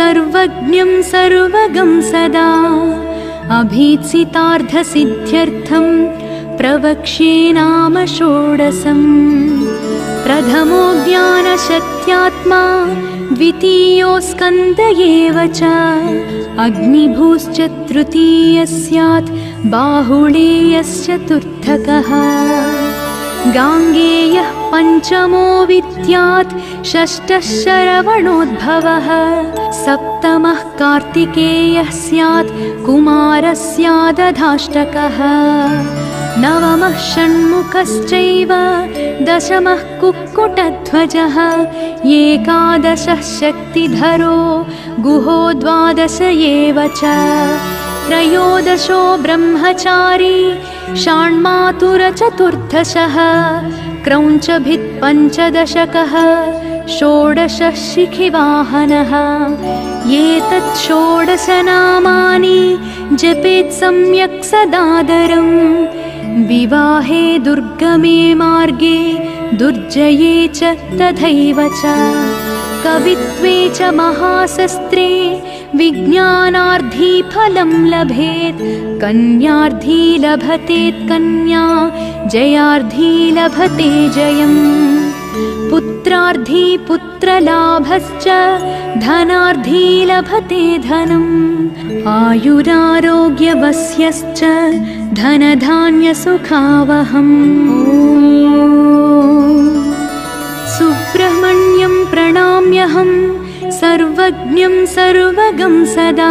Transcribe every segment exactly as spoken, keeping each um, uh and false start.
सर्वज्ञं सर्वगं सदा अभीप्सितार्थसिद्ध्यर्थं प्रवक्ष्ये नाम षोडशम्। प्रथमो ज्ञानशक्त्यात्मा, द्वितीयो स्कन्द एव च, अग्निभूश्च तृतीयः स्यात्, बाहुळेयश्च चतुर्थकः। गाङ्गेयः पञ्चमो विद्यात्, षष्ठः श्रवणोद्भवः, सप्तमः कार्तिकेयः स्यात्, कुमारः स्यादधाष्टकः। नवमः षण्मुखश्चैव, दशमः कुक्कुटध्वजः, एकादशः शक्तिधरो, गुहो द्वादश एव च। त्रयोदशो ब्रह्मचारी, षाण्मातुरचतुर्दशः, क्रौञ्चभित् पञ्चदशकः, षोडशः शिखिवाहनः। एतत् षोडशनामानि जपेत् सम्यक् सदादरम्, विवाहे दुर्गमे मार्गे, दुर्जये च तथैव च। कवित्वे च महाशस्त्रे, विज्ञानार्थी फलं लभेत्, कन्यार्थी लभतेत् कन्या, जयार्थी लभते जयम्। पुत्रार्थी पुत्रलाभश्च, धनार्थी लभते धनम्, आयुरारोग्यवस्यश्च, धनधान्यसुखावहम्। सुब्रह्मण्यं प्रणम्यहं, सर्वज्ञं सर्वगं सदा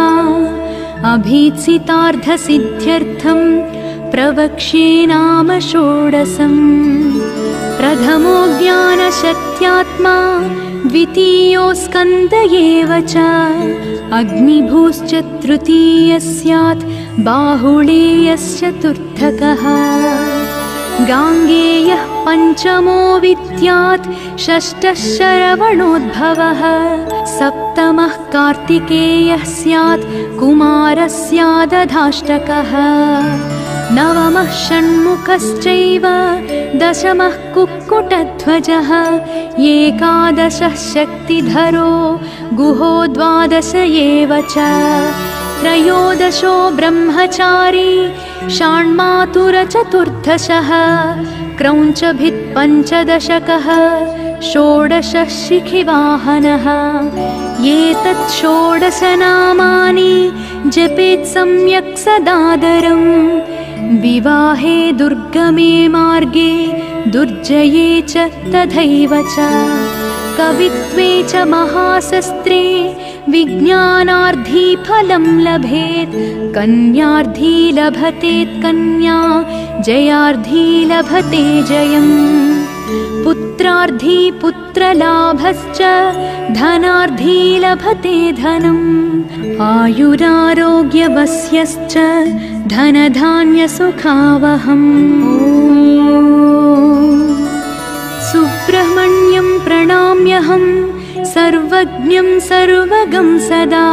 अभीप्सितार्थसिद्ध्यर्थं प्रवक्ष्ये नाम षोडशम्। प्रथमो ज्ञानशक्त्यात्मा, द्वितीयो स्कन्द एव च, अग्निभूश्च तृतीयः स्यात्, बाहुळेयश्च चतुर्थकः। गाङ्गेयः पञ्चमो विद्यात्, षष्ठः श्रवणोद्भवः, सप्तमः कार्तिकेयः स्यात्, कुमारः स्यादधाष्टकः। नवमः षण्मुखश्चैव, दशमः कुक्कुटध्वजः, एकादशः शक्तिधरो, गुहो द्वादश एव च। त्रयोदशो ब्रह्मचारी, षाण्मातुरचतुर्दशः, क्रौञ्चभित् पञ्चदशकः, षोडशः शिखिवाहनः। एतत् षोडशनामानि जपेत् सम्यक् सदादरम्, विवाहे दुर्गमे मार्गे, दुर्जये च तथैव च। कवित्वे च महाशस्त्रे, विज्ञानार्थी फलं लभेत्, कन्यार्थी लभतेत् कन्या, जयार्थी लभते जयम्। पुत्रार्थी पुत्रलाभश्च, धनार्थी लभते धनम्, आयुरारोग्यवस्यश्च, धनधान्यसुखावहम्। सुब्रह्मण्यं प्रणम्यहं, सर्वज्ञं सर्वगं सदा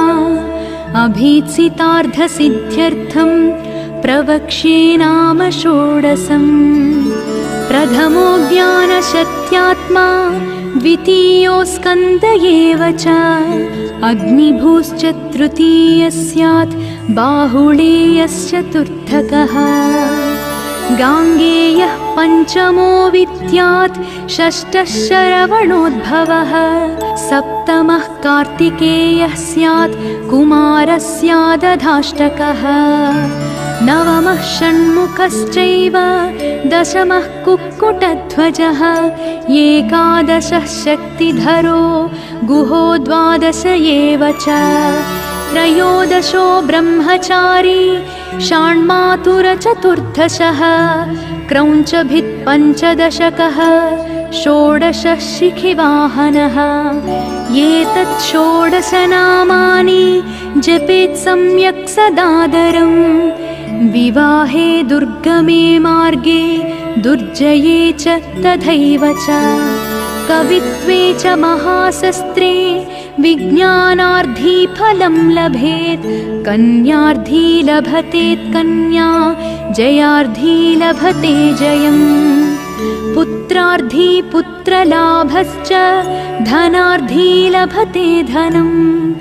अभीप्सितार्थसिद्ध्यर्थं प्रवक्ष्ये नाम षोडशम्। प्रथमो ज्ञानशक्त्यात्मा, द्वितीयो स्कन्द एव च, अग्निभूश्च तृतीयः स्यात्, बाहुळेयश्च चतुर्थकः। गाङ्गेयः पञ्चमो विद्यात्, षष्ठः श्रवणोद्भवः, सप्तमः कार्तिकेयः स्यात्, कुमारः स्यादधाष्टकः। नवमः षण्मुखश्चैव, दशमः कुक्कुटध्वजः, एकादशः शक्तिधरो, गुहो द्वादश एव च। त्रयोदशो ब्रह्मचारी, षाण्मातुरचतुर्दशः, क्रौञ्चभित् पञ्चदशकः, षोडशः शिखिवाहनः। एतत् षोडशनामानि जपेत् सम्यक् सदादरम्, विवाहे दुर्गमे मार्गे, दुर्जये च तथैव च। कवित्वे च महाशस्त्रे, विज्ञानार्थी फलं लभेत्, कन्यार्थी लभतेत् कन्या, जयार्थी लभते जयम्। पुत्र पुत्रार्थी पुत्रलाभश्च धनार्थी लभते धनम्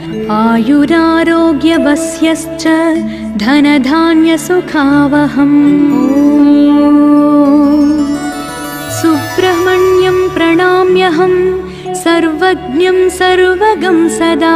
आयुरारोग्यवस्यश्च धनधान्यसुखावहम् सुब्रह्मण्यं प्रणम्यहं सर्वज्ञं सर्वगं सदा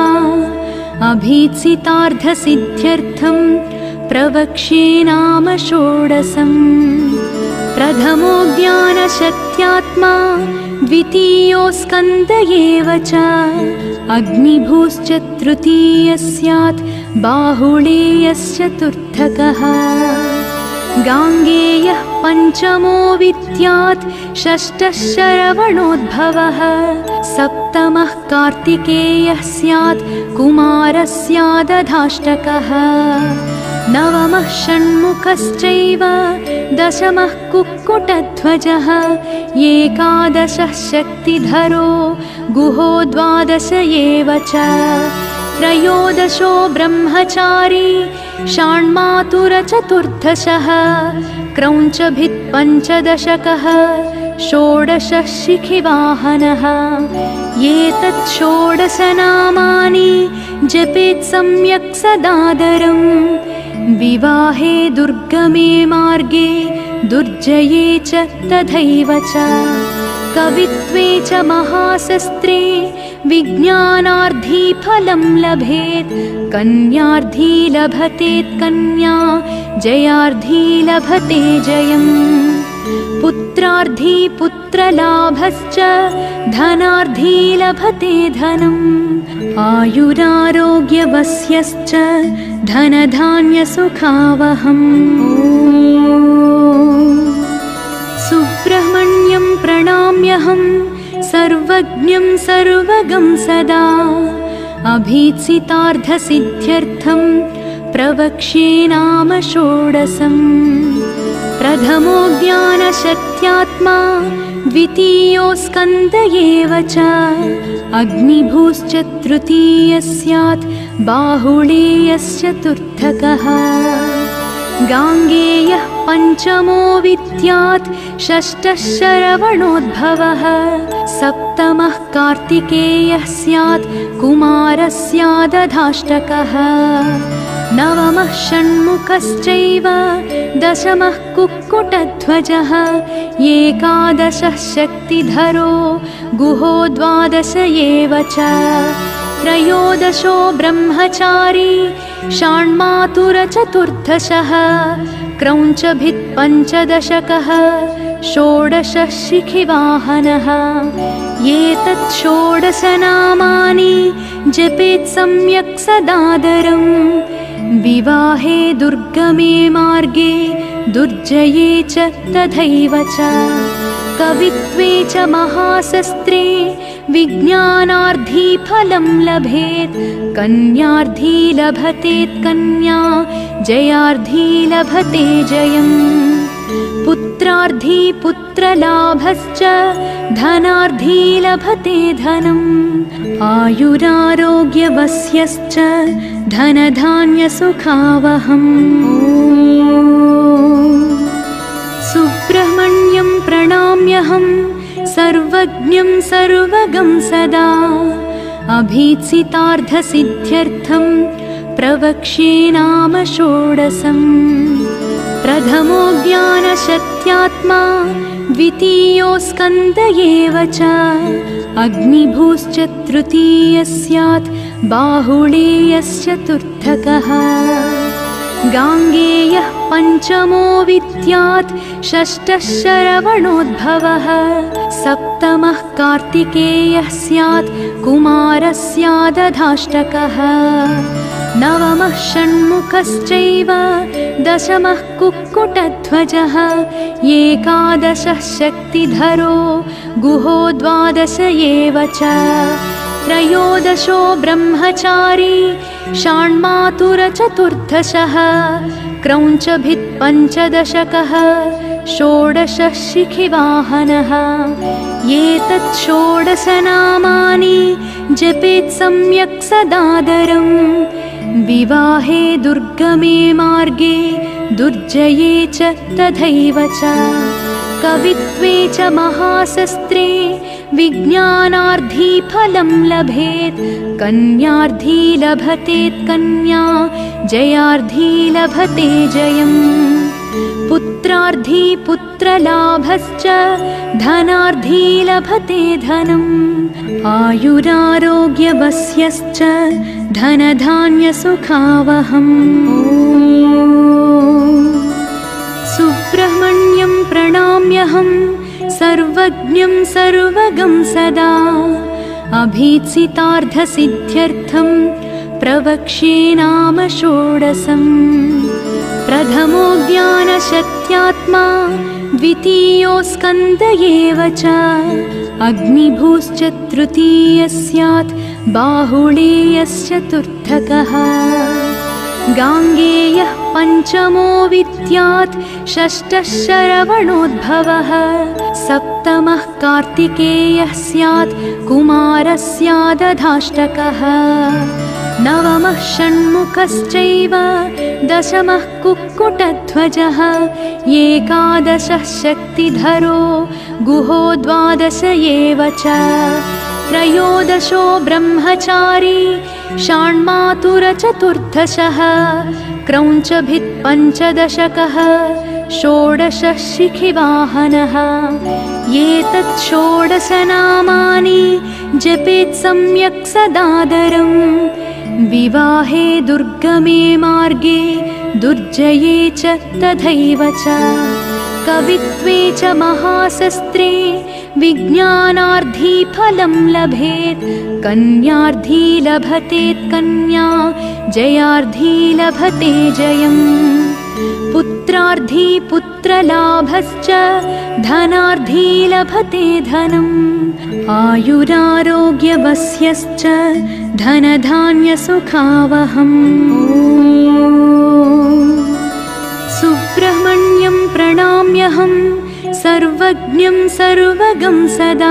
अभीप्सितार्थसिद्ध्यर्थं प्रवक्ष्ये नाम षोडशम् प्रथमो ज्ञानशक्त्यात्मा द्वितीयो स्कन्द एव च अग्निभूश्च तृतीयः स्यात् बाहुळेयश्च चतुर्थकः गाङ्गेयः पञ्चमो विद्यात् षष्ठः श्रवणोद्भवः सप्तमः कार्तिकेयः स्यात् कुमारः स्यादधाष्टकः नवमः षण्मुखश्चैव दशमः कुक्कुटध्वजः एकादशः शक्तिधरो गुहो द्वादश एव च त्रयोदशो ब्रह्मचारी षाण्मातुरचतुर्दशः क्रौञ्चभित् पञ्चदशकः षोडशः शिखिवाहनः एतत् षोडशनामानि जपेत् सम्यक् सदादरम् विवाहे दुर्गमे मार्गे दुर्जये च तथैव च कवित्वे च महाशस्त्रे विज्ञानार्थी फलं लभेत् कन्यार्थी लभतेत् कन्या जयार्थी लभते जयम् पुत्रार्थी पुत्रलाभश्च धनार्थी लभते धनम् आयुरारोग्यवस्यश्च धनधान्यसुखावहम् सुब्रह्मण्यं प्रणम्यहं सर्वज्ञं सर्वगं सदा अभीप्सितार्थसिद्ध्यर्थं प्रवक्ष्ये नाम षोडशम् प्रथमो ज्ञानशक्त्यात्मा द्वितीयो स्कन्द एव च अग्निभूश्च तृतीयः स्यात् बाहुळेयश्च चतुर्थकः गाङ्गेयः पञ्चमो विद्यात् षष्ठः श्रवणोद्भवः सप्तमः कार्तिकेयः स्यात् कुमारः स्यादधाष्टकः नवमः षण्मुखश्चैव दशमः कुक्कुटध्वजः एकादशः शक्तिधरो गुहो द्वादश एव च त्रयोदशो ब्रह्मचारी षाण्मातुरचतुर्दशः क्रौञ्चभित् पञ्चदशकः षोडशः शिखिवाहनः एतत् षोडशनामानि जपेत् सम्यक् सदादरम् विवाहे दुर्गमे मार्गे दुर्जये च तथैव च कवित्वे च महाशस्त्रे विज्ञानार्थी फलं लभेत् कन्यार्थी लभतेत् कन्या जयार्थी लभते जयम् पुत्रार्थी पुत्रलाभश्च धनार्थी लभते धनम् आयुरारोग्यवस्यश्च धनधान्यसुखावहम् सुब्रह्मण्यं प्रणम्यहं सर्वज्ञं सर्वगं सदा अभीप्सितार्थसिद्ध्यर्थं प्रवक्ष्ये नाम षोडशम् प्रथमो ज्ञानशक्त्यात्मा द्वितीयो स्कन्द एव च अग्निभूश्च तृतीयः स्यात् बाहुळेयश्च चतुर्थकः गाङ्गेयः पञ्चमो विद्यात् षष्ठः श्रवणोद्भवः सप्तमः कार्तिकेयः स्यात् कुमारः स्यादधाष्टकः नवमः षण्मुखश्चैव दशमः कुक्कुटध्वजः एकादशः शक्तिधरो गुहो द्वादश एव च त्रयोदशो ब्रह्मचारी षाण्मातुरचतुर्दशः क्रौञ्चभित् पञ्चदशकः षोडशः शिखिवाहनः एतत् षोडशनामानि जपेत् सम्यक् सदादरम् विवाहे दुर्गमे मार्गे दुर्जये च तथैव च कवित्वे च महाशस्त्रे विज्ञानार्थी फलं लभेत् कन्यार्थी लभतेत् कन्या जयार्थी लभते जयम् पुत्रार्थी पुत्रलाभश्च धनार्थी लभते धनम् आयुरारोग्यवस्यश्च धनधान्यसुखावहम् सुब्रह्मण्यं प्रणम्यहं सर्वज्ञं सर्वगं सदा अभीप्सितार्थसिद्ध्यर्थं प्रवक्ष्ये नाम षोडशम् प्रथमो ज्ञानशक्त्यात्मा द्वितीयो स्कन्द एव च अग्निभूश्च तृतीयः स्यात् बाहुळेयश्च चतुर्थकः गाङ्गेयः पञ्चमो विद्यात् षष्ठः श्रवणोद्भवः सप्तमः कार्तिकेयः स्यात् कुमारः स्यादधाष्टकः नवमः षण्मुखश्चैव दशमः कुक्कुटध्वजः एकादशः शक्तिधरो गुहो द्वादश एव च त्रयोदशो ब्रह्मचारी षाण्मातुरचतुर्दशः क्रौञ्चभित् पञ्चदशकः षोडशः शिखिवाहनः एतत् षोडशनामानि जपेत् सम्यक् सदादरम् विवाहे दुर्गमे मार्गे दुर्जये च तथैव च कवित्वे च महाशस्त्रे विज्ञानार्थी फलं लभेत् कन्यार्थी लभतेत् कन्या जयार्थी लभते जयम् पुत्रार्थी पुत्रलाभश्च धनार्थी लभते धनम् आयुरारोग्यवस्यश्च धनधान्यसुखावहम् सुब्रह्मण्यं प्रणम्यहं सर्वज्ञं सर्वगं सदा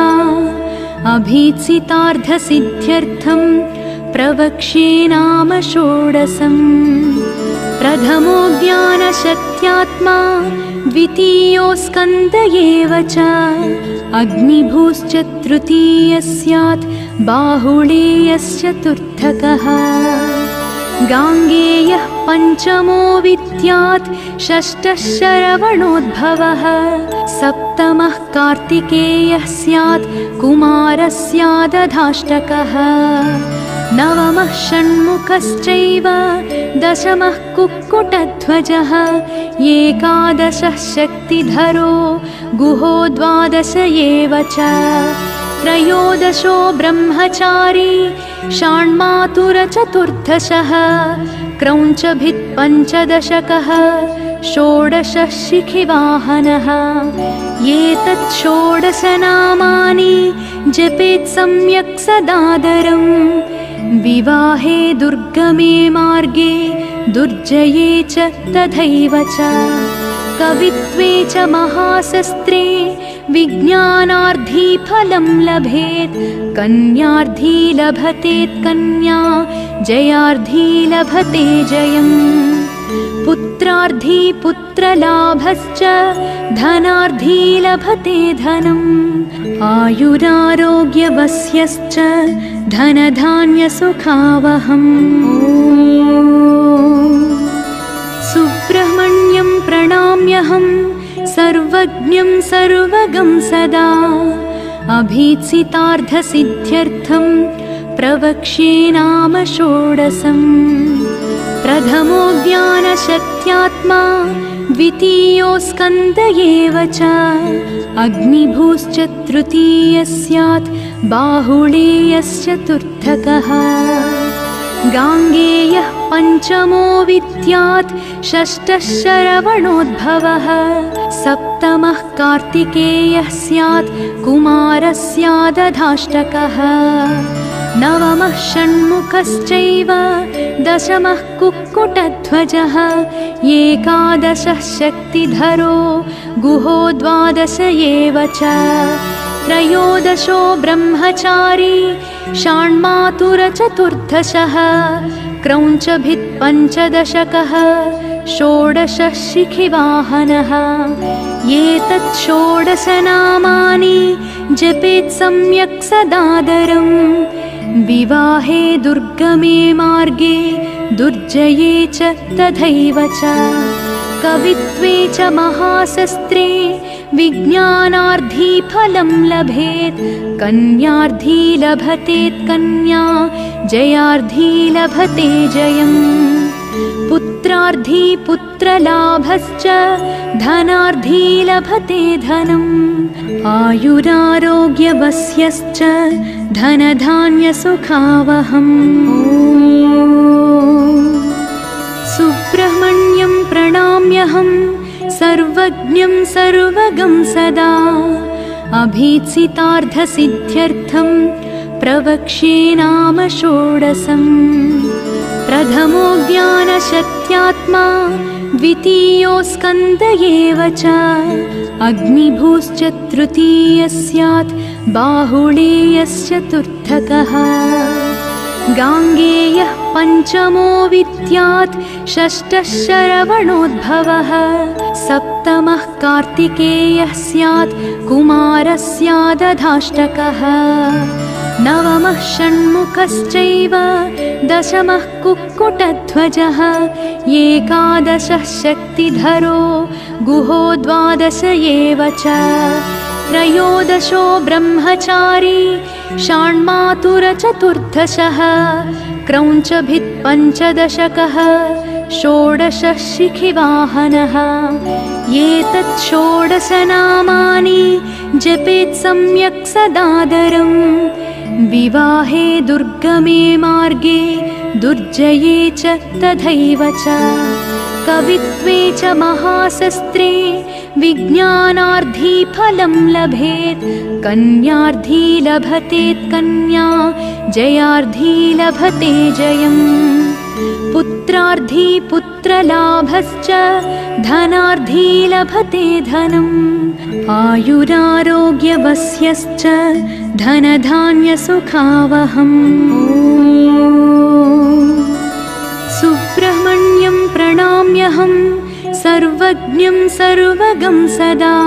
अभीप्सितार्थसिद्ध्यर्थं प्रवक्ष्ये नाम षोडशम् प्रथमो ज्ञानशक्त्यात्मा द्वितीयो स्कन्द एव च अग्निभूश्च तृतीयः स्यात् बाहुळेयश्च चतुर्थकः गाङ्गेयः पञ्चमो विद्यात् षष्ठः श्रवणोद्भवः सप्तमः कार्तिकेयः स्यात् कुमारः स्यादधाष्टकः नवमः षण्मुखश्चैव दशमः कुक्कुटध्वजः एकादशः शक्तिधरो गुहो द्वादश एव च त्रयोदशो ब्रह्मचारी षाण्मातुरचतुर्दशः क्रौञ्चभित् पञ्चदशकः षोडशः शिखिवाहनः एतत् षोडशनामानि जपेत् सम्यक् सदादरम् विवाहे दुर्गमे मार्गे दुर्जये च तथैव च कवित्वे च महाशस्त्रे विज्ञानार्थी फलं लभेत् कन्यार्थी लभतेत् कन्या जयार्थी लभते जयम् पुत्रार्थी पुत्रलाभश्च धनार्थी लभते धनम् आयुरारोग्यवस्यश्च धनधान्यसुखावहम् सुब्रह्मण्यं प्रणम्यहं सर्वज्ञं सर्वगं सदा अभीप्सितार्थसिद्ध्यर्थं प्रवक्ष्ये नाम षोडशम् प्रथमो ज्ञानशक्त्यात्मा द्वितीयो स्कन्द एव च अग्निभूश्च तृतीयः स्यात् बाहुळेयश्च चतुर्थकः गाङ्गेयः पञ्चमो विद्यात् षष्ठः श्रवणोद्भवः सप्तमः कार्तिकेयः स्यात् कुमारः स्यादधाष्टकः नवमः षण्मुखश्चैव दशमः कुक्कुटध्वजः एकादशः शक्तिधरो गुहो द्वादश एव च त्रयोदशो ब्रह्मचारी षाण्मातुरचतुर्दशः क्रौञ्चभित् पञ्चदशकः षोडशः शिखिवाहनः। एतत् षोडशनामानि जपेत् सम्यक् सदादरम्। विवाहे दुर्गमे मार्गे दुर्जये च तथैव च। कवित्वे च महाशस्त्रे विज्ञानार्थी फलं लभेत्। कन्यार्थी लभतेत् कन्या, जयार्थी लभते जयम्। पुत्रार्थी पुत्रलाभश्च, धनार्थी लभते धनम्। आयुरारोग्यवस्यश्च धनधान्यसुखावहम्। सुब्रह्मण्यं प्रणम्यहं सर्वज्ञं सर्वगं सदा। अभीप्सितार्थसिद्ध्यर्थं प्रवक्ष्ये नाम षोडशम्। प्रथमो ज्ञानशक्त्यात्मा, द्वितीयो स्कन्द एव च। अग्निभूश्च तृतीयः स्यात्, बाहुळेयश्च चतुर्थकः। गाङ्गेयः पञ्चमो विद्यात्, षष्ठः शरवणोद्भवः। सप्तमः कार्तिकेयः स्यात्, कुमारः स्यादधाष्टकः। नवमः षण्मुखश्चैव, दशमः कुक्कुटध्वजः। एकादशः शक्तिधरो, गुहो द्वादश एव च। त्रयोदशो ब्रह्मचारी, षाण्मातुरचतुर्दशः। क्रौञ्चभित् पञ्चदशकः, षोडशः शिखिवाहनः। एतत् षोडशनामानि जपेत् सम्यक् सदादरम्। विवाहे दुर्गमे मार्गे दुर्जये च तथैव च। कवित्वे च महाशस्त्रे विज्ञानार्थी फलं लभेत्। कन्यार्थी लभतेत् कन्या, जयार्थी लभते जयम्। पुत्रार्थी पुत्रलाभश्च, धनार्थी लभते धनम्। आयुरारोग्यवस्यश्च धनधान्यसुखावहम्। सुब्रह्मण्यं प्रणम्यहं सर्वज्ञं सर्वगं सदा।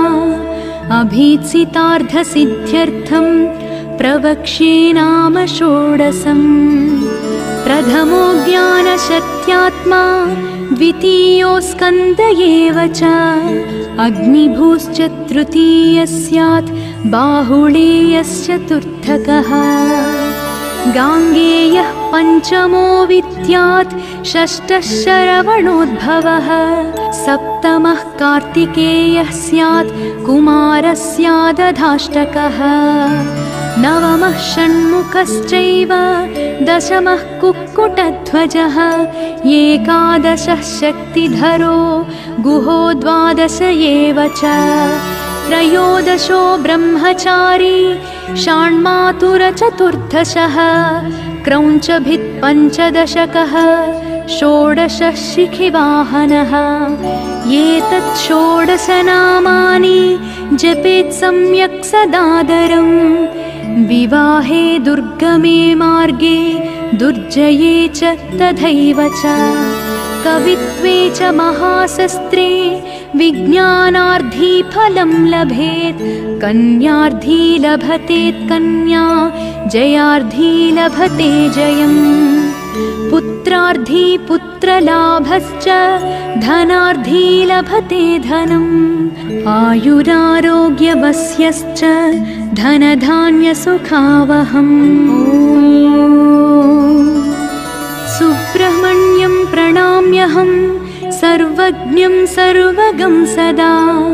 अभीप्सितार्थसिद्ध्यर्थं प्रवक्ष्ये नाम षोडशम्। प्रथमो ज्ञानशक्त्यात्मा, द्वितीयो स्कन्द एव च। अग्निभूश्च तृतीयः स्यात्, बाहुळेयश्च चतुर्थकः। गाङ्गेयः पञ्चमो विद्यात्, षष्ठः शरवणोद्भवः। सप्तमः कार्तिकेयः स्यात्, कुमारः स्यादधाष्टकः। नवमः षण्मुखश्चैव, दशमः कुक्कुटध्वजः। एकादशः शक्तिधरो, गुहो द्वादश एव च। त्रयोदशो ब्रह्मचारी, षाण्मातुरचतुर्दशः। क्रौञ्चभित् पञ्चदशकः, षोडशः शिखिवाहनः। एतत् षोडशनामानि जपेत् सम्यक् सदादरम्। विवाहे दुर्गमे मार्गे दुर्जये च तथैव च। कवित्वे च महाशस्त्रे विज्ञानार्थी फलं लभेत्। कन्यार्थी लभतेत् कन्या, जयार्थी लभते जयम्। पुत्रार्थी पुत्रलाभश्च, धनार्थी लभते धनम्। आयुरारोग्यवस्यश्च धनधान्यसुखावहम्। सुब्रह्मण्यं प्रणम्यहं सर्वज्ञं सर्वगं सदा।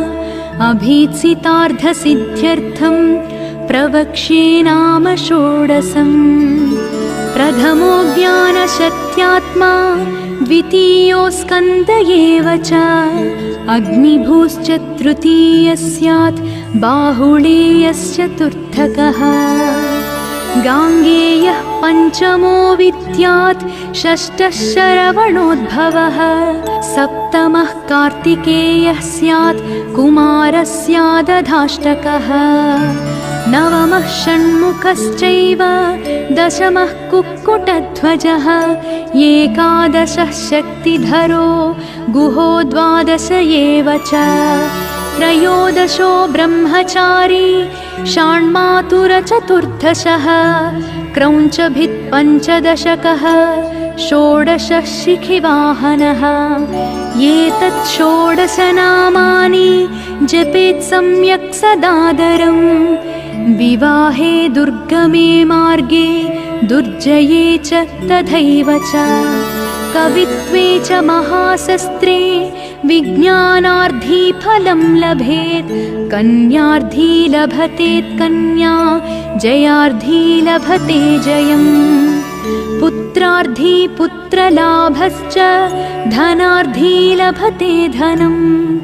अभीप्सितार्थसिद्ध्यर्थं प्रवक्ष्ये नाम षोडशम्। प्रथमो ज्ञानशक्त्यात्मा, द्वितीयो स्कन्द एव च। अग्निभूश्च तृतीयः स्यात्, बाहुळेयश्च चतुर्थकः। गाङ्गेयः पञ्चमो विद्यात्, षष्ठः शरवणोद्भवः। सप्तमः कार्तिकेयः स्यात्, कुमारः स्यादधाष्टकः। नवमः षण्मुखश्चैव दशमः कुक्कुटध्वजः एकादशः शक्तिधरो गुहो द्वादश एव च त्रयोदशो ब्रह्मचारी षाण्मातुरचतुर्दशः क्रौञ्चभित् पञ्चदशकः षोडशः शिखिवाहनः एतत् षोडशनामानि जपेत् सम्यक् सदादरं विवाहे दुर्गमे मार्गे दुर्जये च तथैव च कवित्वे च महाशस्त्रे विज्ञानार्थी फलं लभेत् कन्यार्थी लभतेत् कन्या जयार्थी लभते जयम् पुत्रार्थी पुत्रलाभश्च धनार्थी लभते धनम्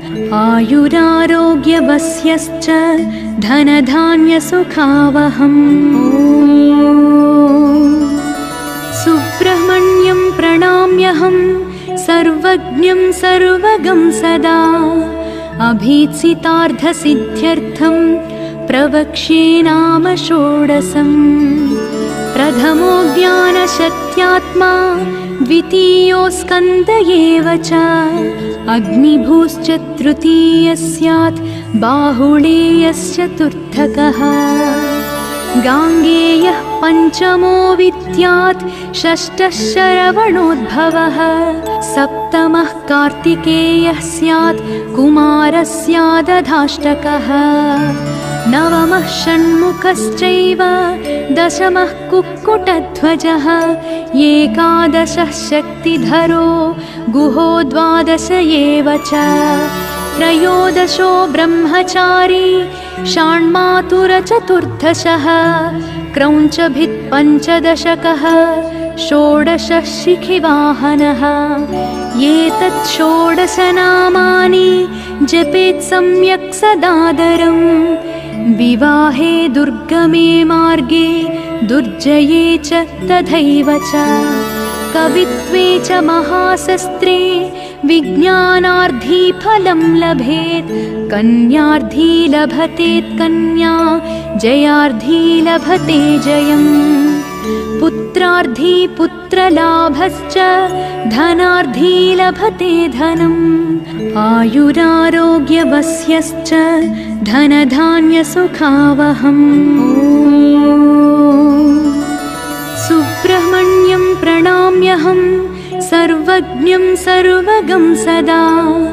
आयुरारोग्यवस्यश्च धनधान्यसुखावहम् सुब्रह्मण्यं प्रणम्यहं सर्वज्ञं सर्वगं सदा अभीप्सितार्थसिद्ध्यर्थं प्रवक्ष्ये नाम षोडशम् प्रथमो ज्ञानशक्त्यात्मा द्वितीयो स्कन्द एव च अग्निभूश्च तृतीयः स्यात् बाहुळेयश्च चतुर्थकः गाङ्गेयः पञ्चमो विद्यात् षष्ठः शरवणोद्भवः सप्तमः कार्तिकेयः स्यात् कुमारः स्यादधाष्टकः नवमः षण्मुखश्चैव दशमः कुक्कुटध्वजः एकादशः शक्तिधरो गुहो द्वादश एव च त्रयोदशो ब्रह्मचारी षाण्मातुरचतुर्दशः क्रौञ्चभित् पञ्चदशकः षोडशः शिखिवाहनः एतत् षोडशनामानि जपेत् सम्यक् सदादरं विवाहे दुर्गमे मार्गे दुर्जये च तथैव च कवित्वे च महाशस्त्रे विज्ञानार्थी फलं लभेत् कन्यार्थी लभतेत् कन्या जयार्थी लभते जयम् पुत्रार्थी पुत्रलाभश्च धनार्थी लभते धनम् आयुरारोग्यवस्यश्च धनधान्यसुखावहम् सुब्रह्मण्यं प्रणम्यहं सर्वज्ञं सर्वगं सदा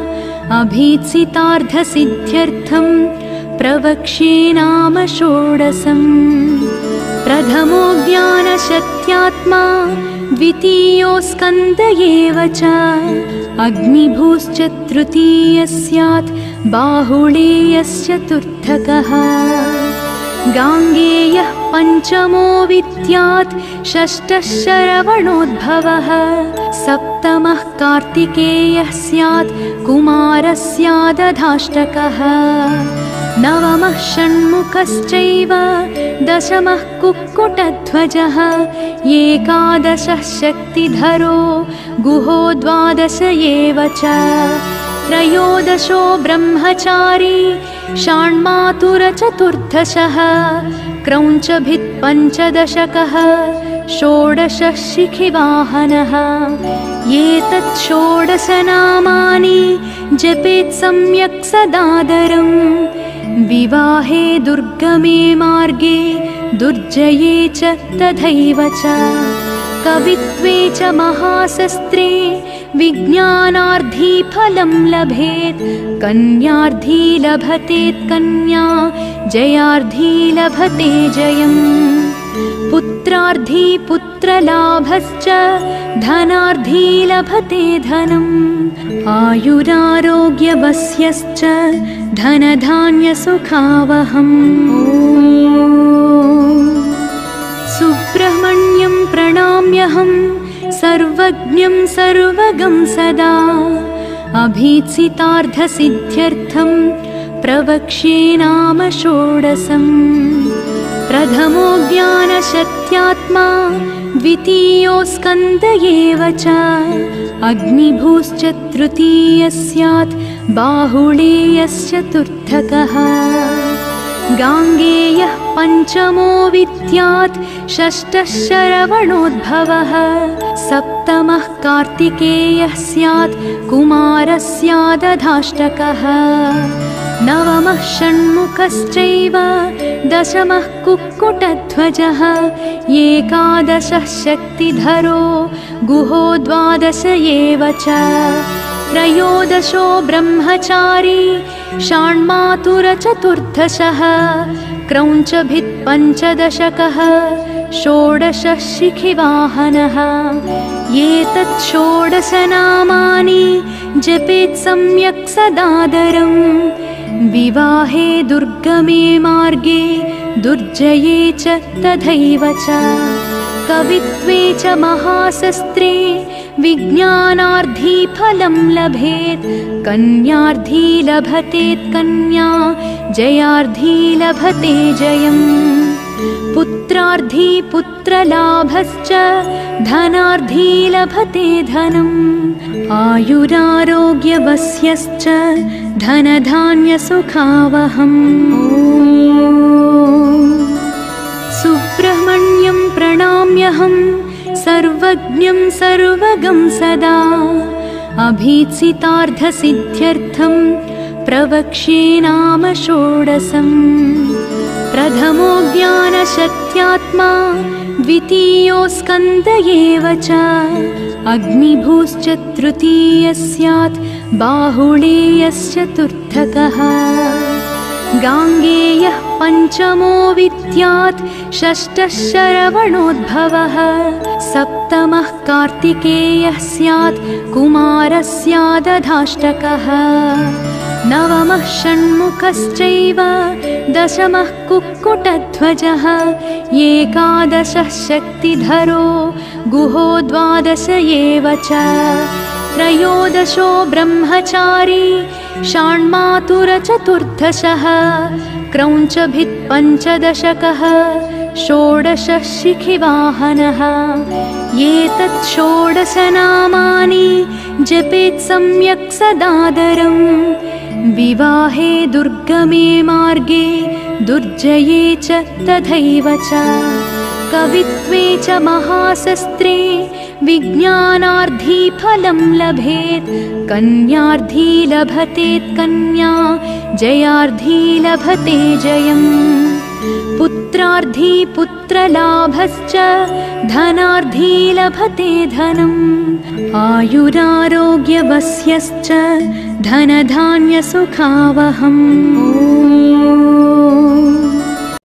अभीप्सितार्थसिद्ध्यर्थं प्रवक्ष्ये नाम षोडशम् प्रथमो ज्ञानशक्त्यात्मा द्वितीयो स्कन्द एव च अग्निभूश्च तृतीयः स्यात् बाहुळेयश्च चतुर्थकः गाङ्गेयः पञ्चमो विद्यात् षष्ठः शरवणोद्भवः सप्तमः कार्तिकेयः स्यात् कुमारः स्यादधाष्टकः नवमः षण्मुखश्चैव दशमः कुक्कुटध्वजः एकादशः शक्तिधरो गुहो द्वादश एव च त्रयोदशो ब्रह्मचारी षाण्मातुरचतुर्दशः क्रौञ्चभित् पञ्चदशकः षोडशः शिखिवाहनः एतत् षोडशनामानि जपेत् सम्यक् सदादरं विवाहे दुर्गमे मार्गे दुर्जये च तथैव च कवित्वे च महाशस्त्रे विज्ञानार्थी फलं लभेत् कन्यार्थी लभतेत् कन्या जयार्थी लभते जयम् पुत्रार्थी पुत्रलाभश्च धनार्थी लभते धनम् आयुरारोग्यवस्यश्च धनधान्यसुखावहम् सुब्रह्मण्यं प्रणम्यहं सर्वज्ञं सर्वगं सदा अभीप्सितार्थसिद्ध्यर्थं प्रवक्ष्ये नाम षोडशम् प्रथमो ज्ञानशक्त्यात्मा द्वितीयो स्कन्द एव च अग्निभूश्च तृतीयः स्यात् बाहुळेयश्च चतुर्थकः गाङ्गेयः पञ्चमो विद्यात् षष्ठः शरवणोद्भवः सप्तमः कार्तिकेयः स्यात् कुमारः स्यादधाष्टकः नवमः षण्मुखश्चैव दशमः कुक्कुटध्वजः एकादशः शक्तिधरो गुहो द्वादश एव च त्रयोदशो ब्रह्मचारी षाण्मातुरचतुर्दशः क्रौञ्चभित् पञ्चदशकः षोडशः शिखिवाहनः एतत् षोडशनामानि जपेत् सम्यक् सदादरम् विवाहे दुर्गमे मार्गे दुर्जये च तथैव च कवित्वे च महाशस्त्रे विज्ञानार्थी फलं लभेत् कन्यार्थी लभतेत् कन्या जयार्थी लभते जयम् पुत्रार्थी पुत्रलाभश्च धनार्थी लभते धनम् आयुरारोग्यवस्यश्च धनधान्यसुखावहम् सुब्रह्मण्यं प्रणम्यहम् सर्वज्ञं सर्वगं सदा अभीप्सितार्थसिद्ध्यर्थं प्रवक्ष्ये नाम षोडशम् प्रथमो ज्ञानशक्त्यात्मा द्वितीयो स्कन्द एव च अग्निभूश्च तृतीयः स्यात् बाहुळेयश्चतुर्थकः गाङ्गेयः पञ्चमो विद्यात् षष्ठः शरवणोद्भवः सप्तमः कार्तिकेयः स्यात् कुमारः स्यादधाष्टकः नवमः षण्मुखश्चैव दशमः कुक्कुटध्वजः एकादशः शक्तिधरो गुहो द्वादश एव च त्रयोदशो ब्रह्मचारी षाण्मातुरचतुर्दशः क्रौञ्चभित् पञ्चदशकः षोडशः शिखिवाहनः एतत् षोडशनामानि जपेत् सम्यक् सदादरम् विवाहे दुर्गमे मार्गे दुर्जये च तथैव च कवित्वे च महाशस्त्रे विज्ञानार्थी फलं लभेत् कन्यार्थी लभतेत् कन्या जयार्थी लभते जयम् पुत्रार्थी पुत्रलाभश्च धनार्थी लभते धनम् आयुरारोग्यवस्यश्च धनधान्यसुखावहम्।